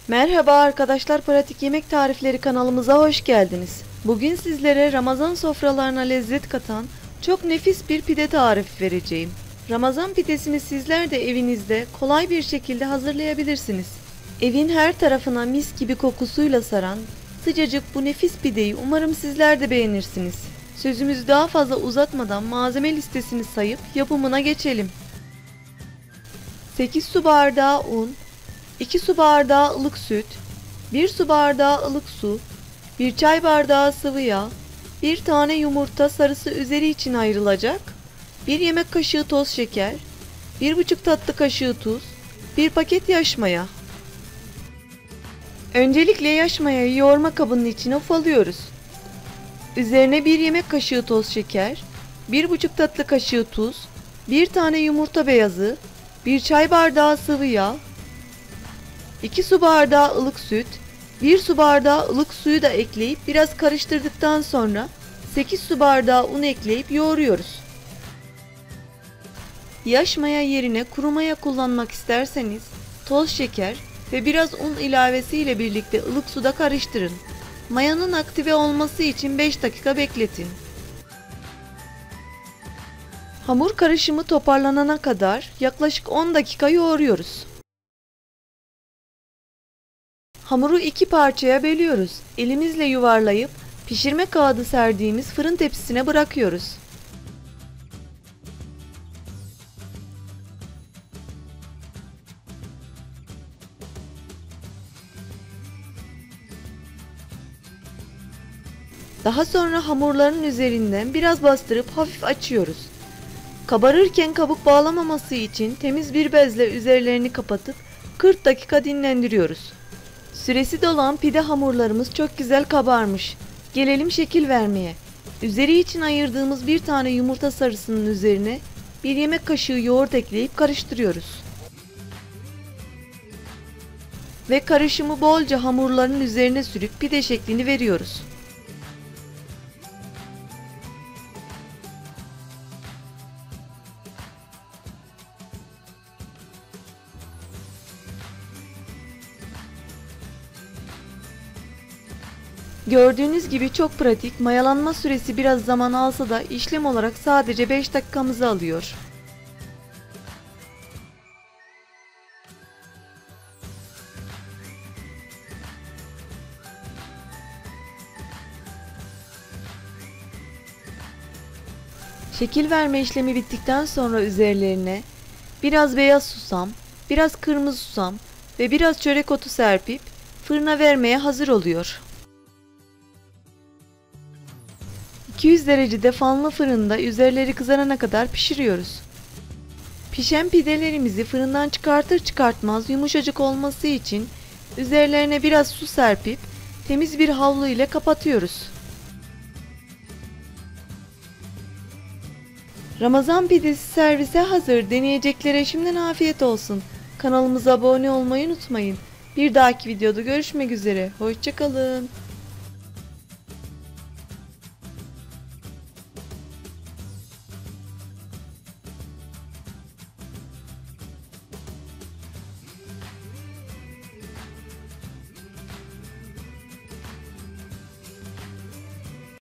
Merhaba arkadaşlar, Pratik Yemek Tarifleri kanalımıza hoş geldiniz. Bugün sizlere Ramazan sofralarına lezzet katan çok nefis bir pide tarifi vereceğim. Ramazan pidesini sizler de evinizde kolay bir şekilde hazırlayabilirsiniz. Evin her tarafına mis gibi kokusuyla saran sıcacık bu nefis pideyi umarım sizler de beğenirsiniz. Sözümüzü daha fazla uzatmadan malzeme listesini sayıp yapımına geçelim. 8 su bardağı un, 2 su bardağı ılık süt, 1 su bardağı ılık su, 1 çay bardağı sıvı yağ, 1 tane yumurta sarısı üzeri için ayrılacak, 1 yemek kaşığı toz şeker, 1,5 tatlı kaşığı tuz, 1 paket yaş maya. Öncelikle yaş mayayı yoğurma kabının içine ufalıyoruz. Üzerine 1 yemek kaşığı toz şeker, 1,5 tatlı kaşığı tuz, 1 tane yumurta beyazı, 1 çay bardağı sıvı yağ, 2 su bardağı ılık süt, 1 su bardağı ılık suyu da ekleyip biraz karıştırdıktan sonra 8 su bardağı un ekleyip yoğuruyoruz. Yaş maya yerine kuru maya kullanmak isterseniz toz şeker ve biraz un ilavesi ile birlikte ılık suda karıştırın. Mayanın aktive olması için 5 dakika bekletin. Hamur karışımı toparlanana kadar yaklaşık 10 dakika yoğuruyoruz. Hamuru 2 parçaya bölüyoruz. Elimizle yuvarlayıp pişirme kağıdı serdiğimiz fırın tepsisine bırakıyoruz. Daha sonra hamurların üzerinden biraz bastırıp hafif açıyoruz. Kabarırken kabuk bağlamaması için temiz bir bezle üzerlerini kapatıp 40 dakika dinlendiriyoruz. Süresi dolan pide hamurlarımız çok güzel kabarmış. Gelelim şekil vermeye. Üzeri için ayırdığımız bir tane yumurta sarısının üzerine 1 yemek kaşığı yoğurt ekleyip karıştırıyoruz. Ve karışımı bolca hamurların üzerine sürüp pide şeklini veriyoruz. Gördüğünüz gibi çok pratik, mayalanma süresi biraz zaman alsa da işlem olarak sadece 5 dakikamızı alıyor. Şekil verme işlemi bittikten sonra üzerlerine biraz beyaz susam, biraz kırmızı susam ve biraz çörek otu serpip fırına vermeye hazır oluyor. 200 derecede fanlı fırında üzerleri kızarana kadar pişiriyoruz. Pişen pidelerimizi fırından çıkartır çıkartmaz yumuşacık olması için üzerlerine biraz su serpip temiz bir havlu ile kapatıyoruz. Ramazan pidesi servise hazır. Deneyeceklere şimdiden afiyet olsun. Kanalımıza abone olmayı unutmayın. Bir dahaki videoda görüşmek üzere. Hoşça kalın.